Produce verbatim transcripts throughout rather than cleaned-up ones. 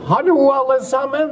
Hallo alle sammen.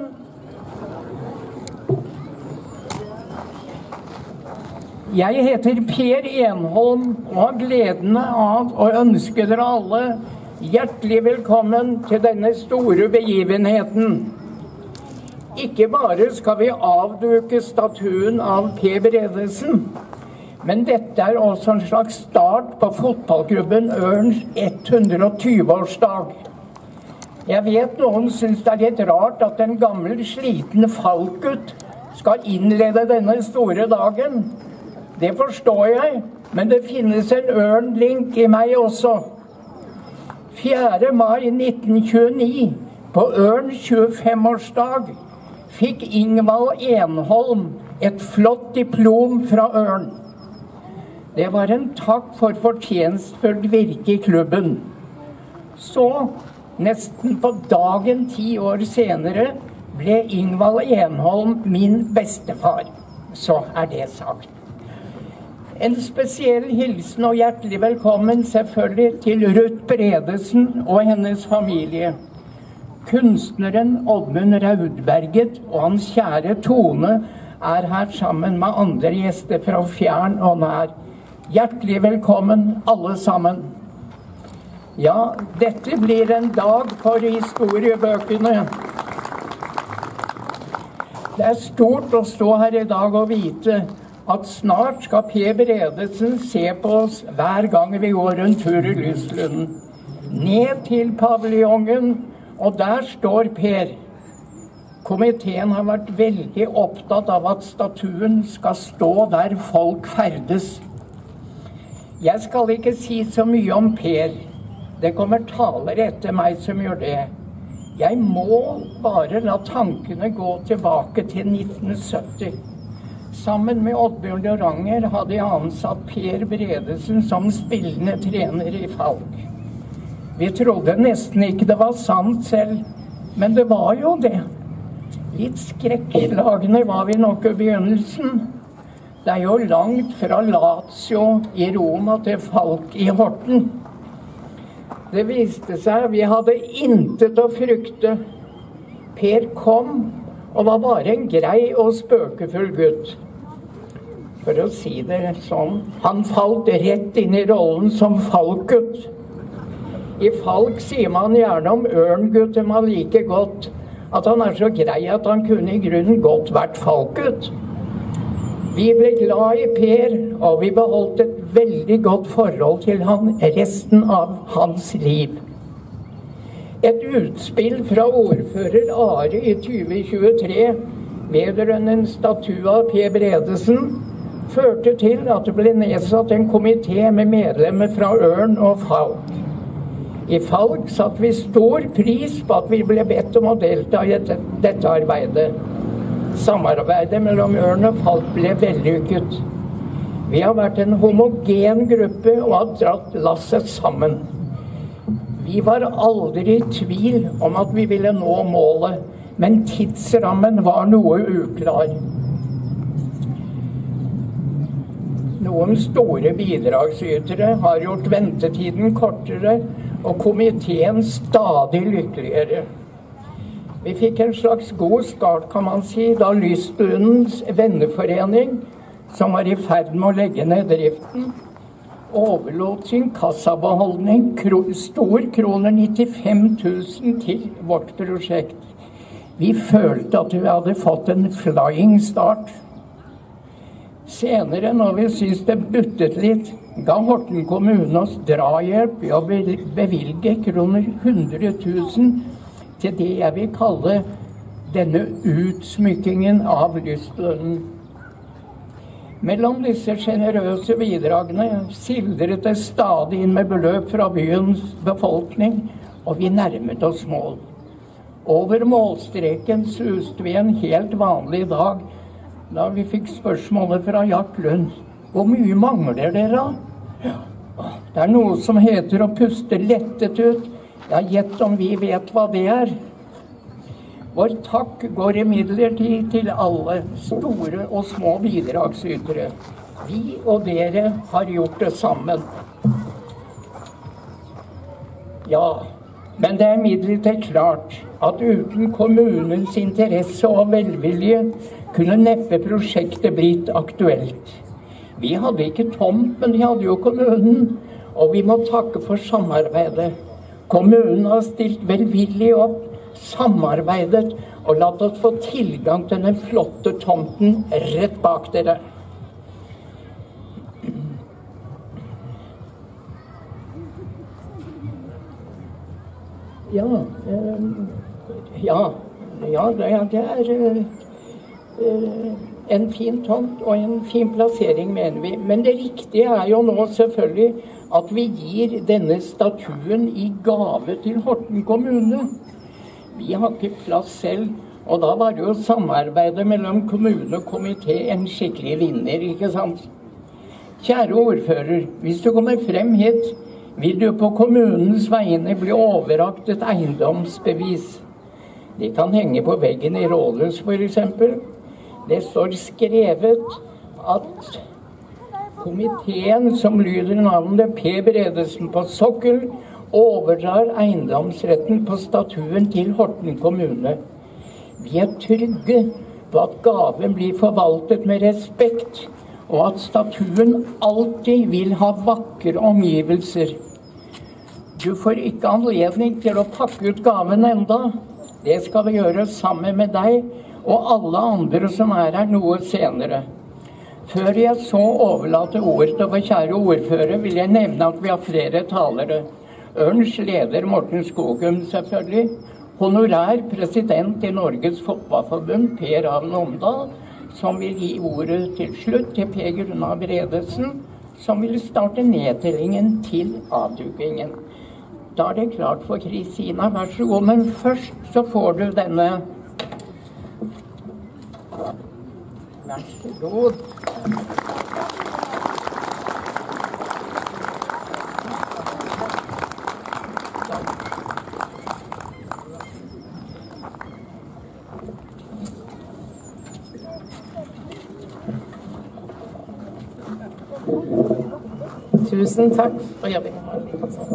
Jeg heter Per Enholm og har gleden av å ønske dere alle hjertelig velkommen til denne store begivenheten. Ikke bare skal vi avduke statuen av P. Bredesen, men dette er også en slags start på fotballklubben Ørns hundre og tyve-årsdag. Jeg vet noen synes det er litt rart at en gammel, sliten Falk-gutt skal innlede denne store dagen. Det forstår jeg, men det finnes en Ørn-link i meg også. fjerde mai nitten tjueni, på Ørns tjuefem-årsdag, fikk Ingvald Enholm et flott diplom fra Ørn. Det var en takk for fortjenstfullt virke i klubben. Så, nesten på dagen ti år senere, ble Ingvald Enholm min bestefar. Så er det sagt. En spesiell hilsen og hjertelig velkommen selvfølgelig til Ruth Bredesen og hennes familie. Kunstneren Oddmund Raudberget og hans kjære Tone er her sammen med andre gjester fra fjern og nær. Hjertelig velkommen alle sammen. Ja, dette blir en dag for historiebøkene. Det er stort å stå her i dag og vite at snart skal P. Bredesen se på oss hver gang vi går en tur i Lyslunden. Ned til paviljongen, og der står Per. Komiteen har vært veldig opptatt av at statuen skal stå der folk ferdes. Jeg skal ikke si så mye om Per. Det kommer talere etter meg som gjør det. Jeg må bare la tankene gå tilbake til nitten sytti. Sammen med Oddbjørn Ranger hadde jeg ansatt Per Bredesen som spillende trener i Falk. Vi trodde nesten ikke det var sant selv, men det var jo det. Litt skrekklagende var vi nok i begynnelsen. Det er jo langt fra Lazio i Roma til Falk i Horten. Det viste seg at vi hadde intet å frykte. Per kom og var bare en grei og spøkefull gutt. For å si det sånn, han falt rett inn i rollen som Falk-gutt. I Falk sier man gjerne om Ørn-gutten man liker godt, at han er så grei at han kunne i grunnen godt vært Falk-gutt. Vi ble glad i Per, og vi beholdt et veldig godt forhold til han resten av hans liv. Et utspill fra ordfører Are i tjue tjuetre vedrørende en statue av P. Bredesen førte til at det ble nedsatt en komité med medlemmer fra Ørn og Falk. I Falk satte vi stor pris på at vi ble bedt om å delta i dette, dette arbeidet. Samarbeidet mellom Ørn og Falk ble vellykket. Vi har vært en homogen gruppe og har dratt lasset sammen. Vi var aldri i tvil om at vi ville nå målet, men tidsrammen var noe uklar. Noen store bidragsytere har gjort ventetiden kortere, og komiteen stadig lykkeligere. Vi fikk en slags god start, kan man si, da Lyslundens venneforening, som var i ferd med å legge ned driften, overlot sin kassabeholdning, stor kroner nittifem tusen, til vårt prosjekt. Vi følte at vi hadde fått en flying start. Senere, når vi syntes det buttet litt, ga Horten kommune oss drahjelp i å bevilge kroner hundre tusen til det jeg vil kalle denne utsmykkingen av Lyslunden. Mellom disse generøse bidragene sildret det stadig inn med beløp fra byens befolkning, og vi nærmet oss mål. Over målstreken suste vi en helt vanlig dag, da vi fikk spørsmålet fra Jack Lund: hvor mye mangler dere? Det er noe som heter å puste lettet ut. Ja, gjett om vi vet hva det er. Vår takk går imidlertid til alle store og små bidragsytere. Vi og dere har gjort det sammen. Ja, men det er imidlertid klart at uten kommunens interesse og velvilje kunne neppe prosjektet blitt aktuelt. Vi hadde ikke tomt, men vi hadde jo kommunen, og vi må takke for samarbeidet. Kommunen har stilt velvillig opp, samarbeidet og latt oss få tilgang til den flotte tomten rett bak dere. Ja, øh, ja, ja, det er øh, en fin tomt og en fin plassering, mener vi. Men det riktige er jo nå selvfølgelig at vi gir denne statuen i gave til Horten kommune. Vi har ikke plass selv, og da var det jo samarbeidet mellom kommune og komité en skikkelig vinner, ikke sant? Kjære ordfører, hvis du kommer frem hit, vil du på kommunens vegne bli overrakt et eiendomsbevis. De kan henge på veggen i rådhus, for eksempel. Det står skrevet at komiteen som lyder navnet P. Bredesen på Sokkel overdrar eiendomsretten på statuen til Horten kommune. Vi er trygge på at gaven blir forvaltet med respekt, og at statuen alltid vil ha vakre omgivelser. Du får ikke anledning til å pakke ut gaven enda. Det skal vi gjøre sammen med deg og alle andre som er her noe senere. Før jeg så overlater ordet til vår kjære ordfører, vil jeg nevne at vi har flere talere. Ørns leder Morten Skogum selvfølgelig, honorær president i Norges Fotballforbund Per Ravn Omdal, som vil gi ordet til slutt til Per Gunnar Bredesen, som vil starte nedtellingen til avdukingen. Da er det klart for Kristina, vær så god, men først så får du denne. Vær så god. Tusen takk. Og jeg vil ha en liten sånn.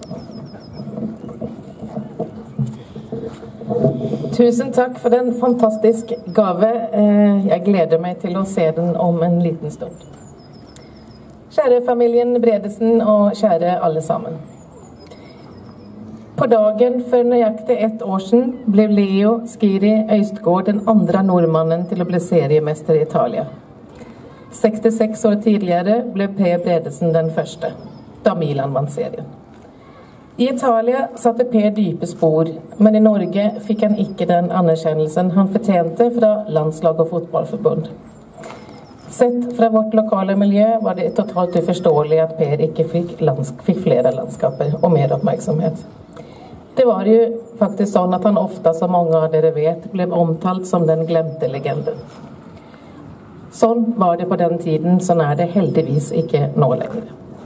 Tusen takk for den fantastisk gave. Jeg gleder meg til å se den om en liten stund. Kjære familien Bredesen og kjære alle sammen. På dagen for nøyaktig ett år siden ble Leo Skiri Øystgård den andre nordmannen til å bli seriemester i Italia. sekstiseks år tidligere ble Per Bredesen den første, da Milan vant serien. I Italia satte Per dype spor, men i Norge fikk han ikke den anerkjennelsen han fortjente fra landslag og fotballforbund. Sett fra vårt lokale miljø var det totalt uforståelig at Per ikke fikk, lands fikk flere landskaper og mer oppmerksomhet. Det var jo faktisk sånn at han ofte, som mange av dere vet, ble omtalt som den glemte legenden. Sånn var det på den tiden, sånn er det heldigvis ikke nå lenger.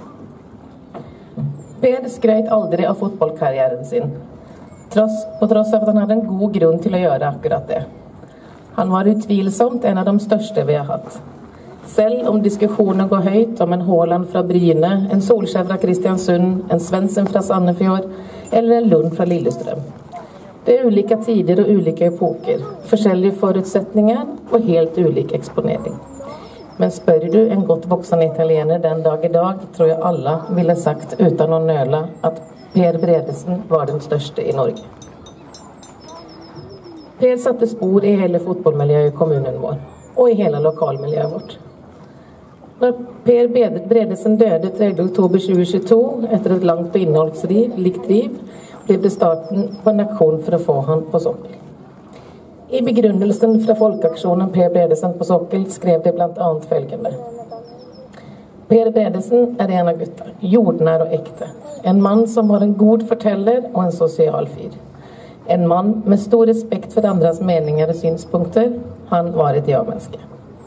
Per skrøt aldri av fotballkarrieren sin, tross, på tross av at han hadde en god grunn til å gjøre akkurat det. Han var utvilsomt en av de største vi har hatt. Selv om diskusjonen går høyt om en Haaland fra Bryne, en Solskjær fra Kristiansund, en Svensson fra Sandefjord eller en Lund fra Lillestrøm. Det er ulike tider og ulike epoker, forskjellige forutsetninger og helt ulik eksponering. Men spør du en godt voksen italiener den dag i dag, tror jeg alle ville sagt uten å nøle at Per Bredesen var den største i Norge. Per satte spor i hele fotballmiljøet i kommunen vår, og i hele lokalmiljøet vårt. Når Per Bredesen døde tredje oktober tjue tjueto, etter et langt og innholdsrikt liv, ble det starten på en aksjon for å få han på Sokkel. I begrunnelsen fra folkeaksjonen Per Bredesen på Sokkel skrev det blant annet følgende. Per Bredesen er en av gutta, jordnær og ekte. En mann som var en god forteller og en sosial fyr. En mann med stor respekt for andres meninger og synspunkter. Han var et ja-menneske.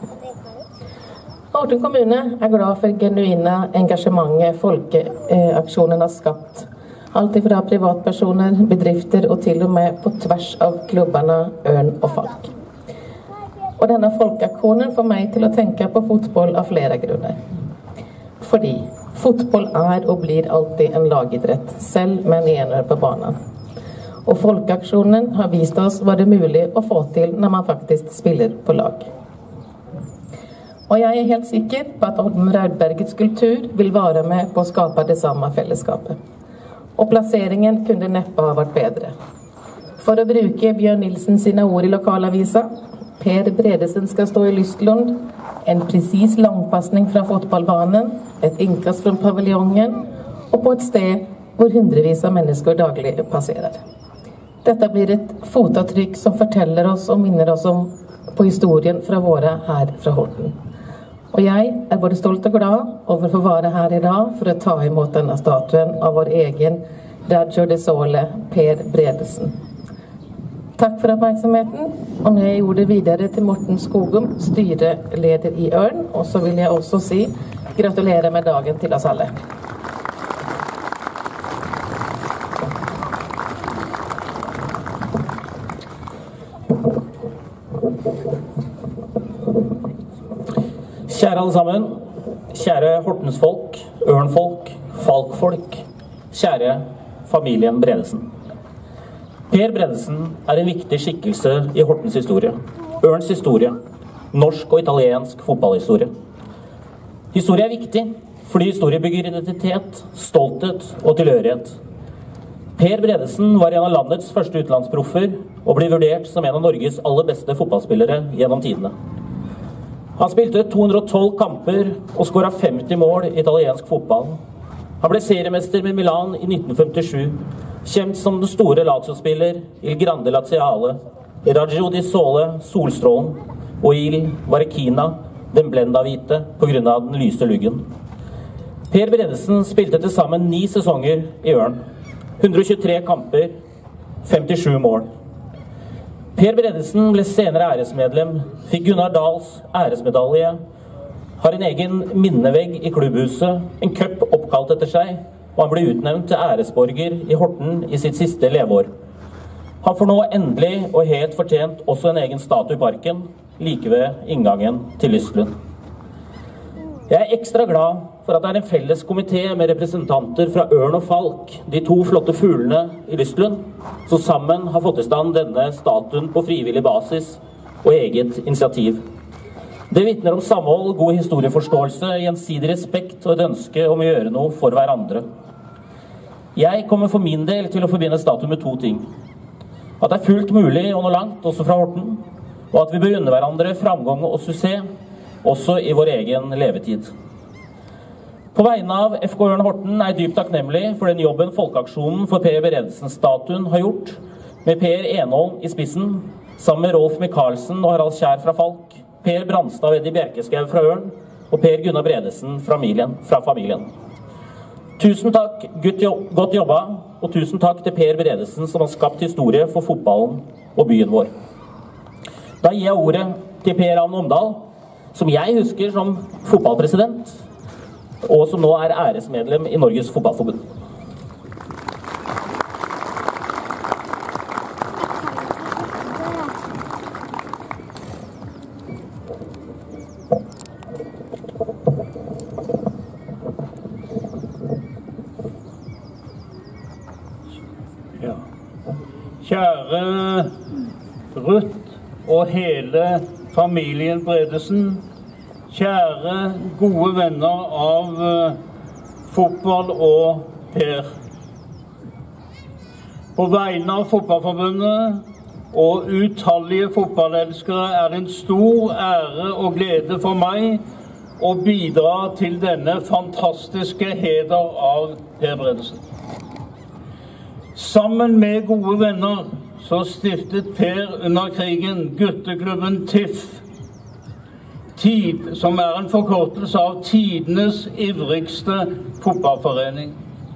Horten kommune er glad for genuine engasjementet folkeaksjonen har skapt. Alt fra privatpersoner, bedrifter og til og med på tvers av klubbene Ørn og Falk. Og denne folkeaksjonen får meg til å tenke på fotball av flere grunner. Fordi fotball er og blir alltid en lagidrett, selv med en ener på banen. Og Folkeaksjonen har vist oss hva det er mulig å få til når man faktisk spiller på lag. Og jeg er helt sikker på at Horten Raudbergets kultur vil være med på å skape det samme fellesskapet. Og plasseringen kunne neppe ha vært bedre. For å bruke Bjørn Nilsen sine ord i lokalavisa, Per Bredesen skal stå i Lystlund, en presis langpassning fra fotballbanen, et innkast fra paviljongen, og på et sted hvor hundrevis av mennesker daglig passerer. Dette blir et fotavtrykk som forteller oss og minner oss om på historien fra våre her fra Horten. Og jeg er både stolt og glad over å få være her i dag for å ta imot denne statuen av vår egen Raggio de Sole, Per Bredesen. Takk for oppmerksomheten, og nå jeg gjorde det videre til Morten Skogum, styreleder i Ørn, og så vil jeg også si gratulerer med dagen til oss alle. Kjære alle sammen, kjære Hortensfolk, Ørnfolk, Falkfolk, kjære familien Bredesen. Per Bredesen er en viktig skikkelse i Hortens historie, Ørns historie, norsk og italiensk fotballhistorie. Historie er viktig, fordi historie bygger identitet, stolthet og tilhørighet. Per Bredesen var en av landets første utenlandsproffer, og ble vurdert som en av Norges aller beste fotballspillere gjennom tidene. Han spilte to hundre og tolv kamper og skåret femti mål i italiensk fotball. Han ble seriemester med Milan i nitten femtisju, kjent som den store Lazio-spiller Il Grande Laziale, Raggio di Sole, Solstrålen, og Il Varekina, den blendavite på grunn av den lyse luggen. Per Bredesen spilte til sammen ni sesonger i Ørn, hundre og tjuetre kamper, femtisju mål. Per Bredesen ble senere æresmedlem, fikk Gunnar Dahls æresmedalje, har en egen minnevegg i klubbhuset, en cup oppkalt etter seg, og han ble utnevnt til æresborger i Horten i sitt siste leveår. Han får nå endelig og helt fortjent også en egen statue i parken, like ved inngangen til Lystlund. Jeg er ekstra glad for at det er en felles komité med representanter fra Ørn og Falk, de to flotte fuglene i Lystlund, som sammen har fått i stand denne statuen på frivillig basis og eget initiativ. Det vitner om samhold, god historieforståelse, gjensidig respekt og et ønske om å gjøre noe for hverandre. Jeg kommer for min del til å forbinde statuen med to ting. At det er fullt mulig å nå langt, også fra Horten, og at vi bør unne hverandre framgang og suksess, også i vår egen levetid. På vegne av F K Ørn Horten er jeg dypt takknemlig for den jobben Folkeaksjonen for Per Bredesen-statuen har gjort, med Per Enholm i spissen, sammen med Rolf Michaelsen og Harald Kjær fra Falk, Per Brandstad og Eddie Bjerkeskau fra Ørn, og Per Gunnar Bredesen fra familien. Fra familien. Tusen takk, godt jobba, og tusen takk til Per Bredesen som har skapt historie for fotballen og byen vår. Da gir jeg ordet til Per Ann Omdal, som jeg husker som fotballpresident, og som nå er æresmedlem i Norges Fotballforbund. Ja. Kjære Ruth og hele familien Bredesen, kjære gode venner av uh, fotball og Per. På vegne av Fotballforbundet og utallige fotballelskere er det en stor ære og glede for meg å bidra til denne fantastiske heder av Per Bredesen. Sammen med gode venner så stiftet Per under krigen gutteklubben TIFF, Tid, som er en forkortelse av tidenes ivrigste fotballforening.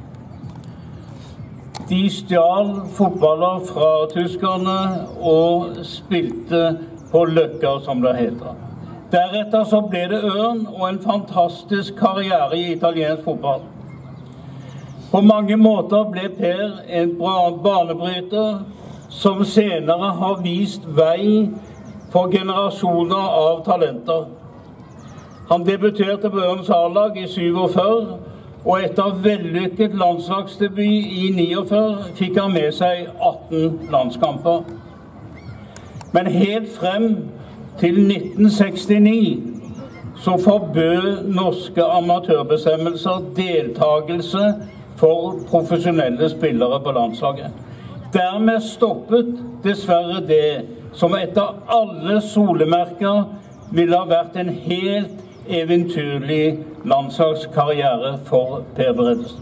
De stjal fotballer fra tyskerne og spilte på Løkka, som det heter. Deretter så ble det Ørn og en fantastisk karriere i italiensk fotball. På mange måter ble Per en bra banebryter som senere har vist vei for generasjoner av talenter. Han debuterte på Ørns A-lag i syvogfyrre og etter vellykket landslagsdebut i niogfyrre fikk han med seg atten landskamper. Men helt frem til nitten sekstini så forbød norske amatørbestemmelser deltagelse for profesjonelle spillere på landslaget. Dermed stoppet dessverre det som etter alle solemerker ville ha vært en helt eventyrlig landslagskarriere for Per Bredesen.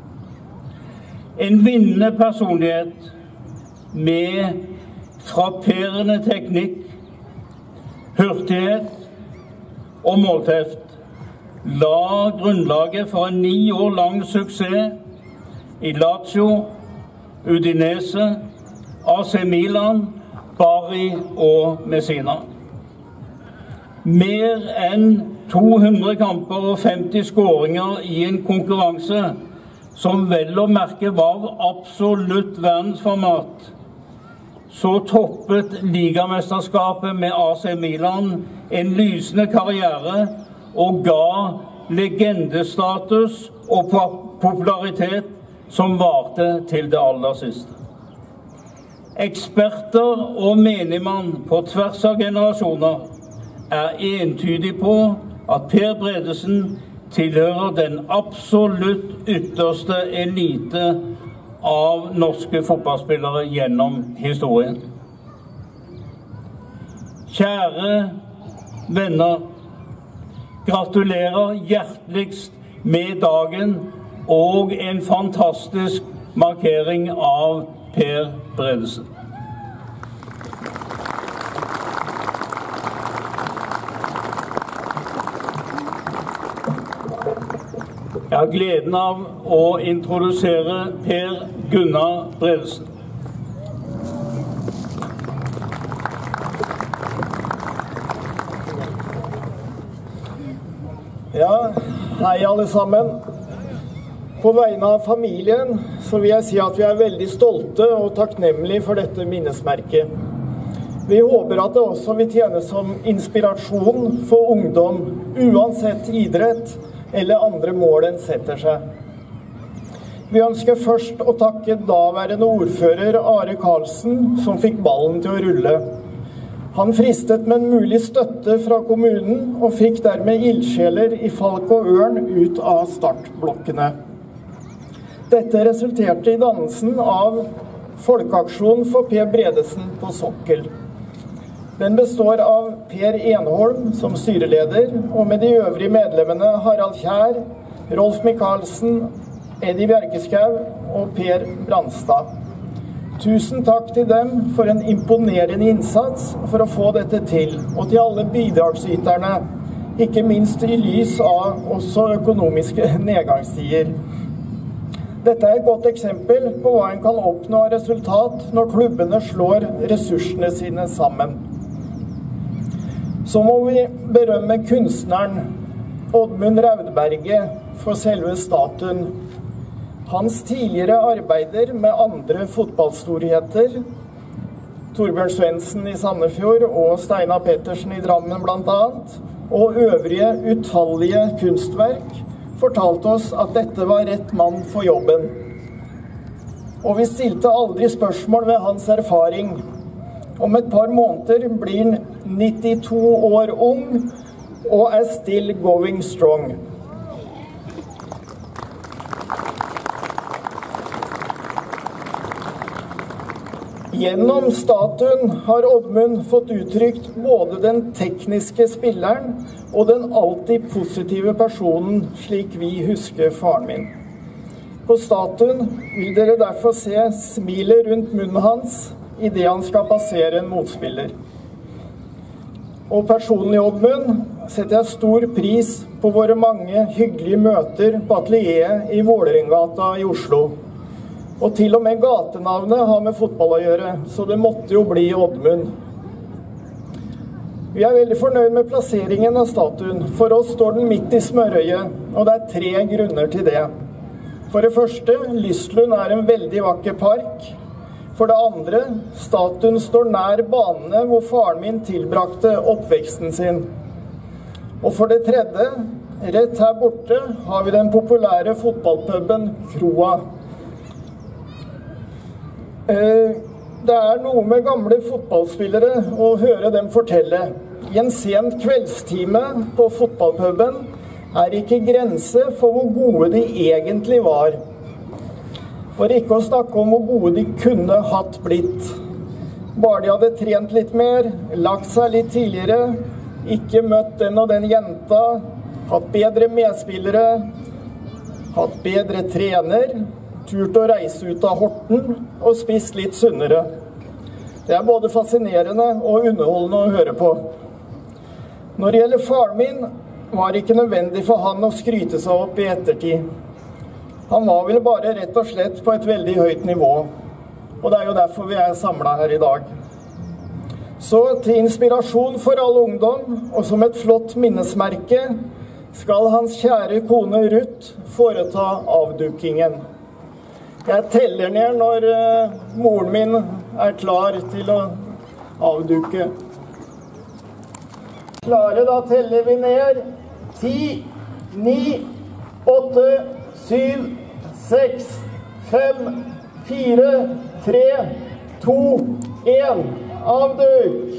En vinnende personlighet med frapperende teknikk, hurtighet og målteft la grunnlaget for en ni år lang suksess i Lazio, Udinese, A C Milan, Bari og Messina. Mer enn to hundre kamper og femti skåringer i en konkurranse som vel å merke var absolutt verdensformat. Så toppet ligamesterskapet med A C Milan en lysende karriere og ga legendestatus og popularitet som varte til det aller siste. Eksperter og menigmann på tvers av generasjoner er entydig på at Per Bredesen tilhører den absolutt ytterste elite av norske fotballspillere gjennom historien. Kjære venner, gratulerer hjerteligst med dagen og en fantastisk markering av Per Bredesen. Jeg har gleden av å introdusere Per Gunnar Bredesen. Ja, hei alle sammen. På vegne av familien så vil jeg si at vi er veldig stolte og takknemlige for dette minnesmerket. Vi håper at det også vil tjene som inspirasjon for ungdom, uansett idrett eller andre mål en setter seg. Vi ønsker først å takke daværende ordfører Are Karlsen, som fikk ballen til å rulle. Han fristet med en mulig støtte fra kommunen, og fikk dermed ildsjeler i Falk og Ørn ut av startblokkene. Dette resulterte i dannelsen av Folkeaksjon for Per Bredesen på Sokkel. Den består av Per Enholm som styreleder, og med de øvrige medlemmene Harald Kjær, Rolf Michaelsen, Eddie Bjerkeskau og Per Brandstad. Tusen takk til dem for en imponerende innsats for å få dette til, og til alle bidragsyterne, ikke minst i lys av også økonomiske nedgangstider. Dette er et godt eksempel på hva en kan oppnå av resultat når klubbene slår ressursene sine sammen. Så må vi berømme kunstneren Oddmund Raudberget for selve statuen. Hans tidligere arbeider med andre fotballstorheter, Torbjørn Svendsen i Sandefjord og Steinar Pettersen i Drammen blant annet, og øvrige utallige kunstverk, fortalte oss at dette var rett mann for jobben. Og vi stilte aldri spørsmål ved hans erfaring. Om et par måneder blir han nittito år ung og er still going strong. Gjennom statuen har Oddmund fått uttrykt både den tekniske spilleren og den alltid positive personen, slik vi husker faren min. På statuen vil dere derfor se smilet rundt munnen hans i det han skal passere en motspiller. Og personlig, Oddmund, setter jeg stor pris på våre mange hyggelige møter på atelieret i Vålerengata i Oslo. Og til og med gatenavnet har med fotball å gjøre, så det måtte jo bli Oddmund. Vi er veldig fornøyd med plasseringen av statuen. For oss står den midt i smørøyet, og det er tre grunner til det. For det første, Lystlund er en veldig vakker park. For det andre, statuen står nær banene hvor faren min tilbrakte oppveksten sin. Og for det tredje, rett her borte har vi den populære fotballpuben Kroa. Det er noe med gamle fotballspillere å høre dem fortelle. I en sen kveldstime på fotballpuben er ikke grense for hvor gode de egentlig var. For ikke å snakke om hvor gode de kunne hatt blitt. Bare de hadde trent litt mer, lagt seg litt tidligere, ikke møtt den og den jenta, hatt bedre medspillere, hatt bedre trener, turt å reise ut av Horten og spist litt sunnere. Det er både fascinerende og underholdende å høre på. Når det gjelder faren min, var det ikke nødvendig for han å skryte seg opp i ettertid. Han var vel bare rett og slett på et veldig høyt nivå. Og det er jo derfor vi er samlet her i dag. Så til inspirasjon for all ungdom, og som et flott minnesmerke, skal hans kjære kone Ruth foreta avdukingen. Jeg teller ned når uh, moren min er klar til å avduke. Klare, da teller vi ned. Ti, ni, åtte, syv, seks, fem, fire, tre, to, en. Avduk!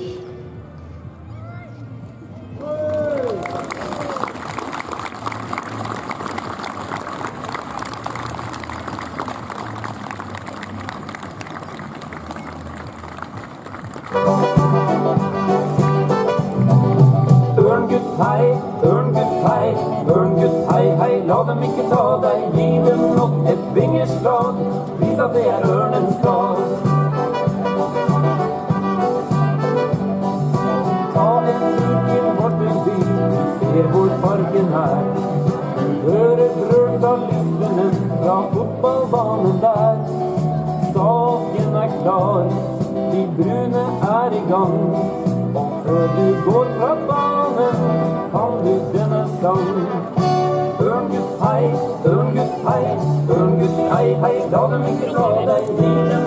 Ørngutt hei, ørngutt hei, ørngutt hei, hei, la dem ikke ta deg, gi dem nok et vingeslag, vis at det er ørnens dag. Ta en tur til Hortenby, du ser hvor parken er, du hører brølt av lyslenen fra fotballbanen der. Saken er klar, de brune er i gang, og før du går fra banen, kan du denne sang. Ørngutt hei, ørngutt hei, ørngutt hei, hei, la dem ikke ta deg, gi dem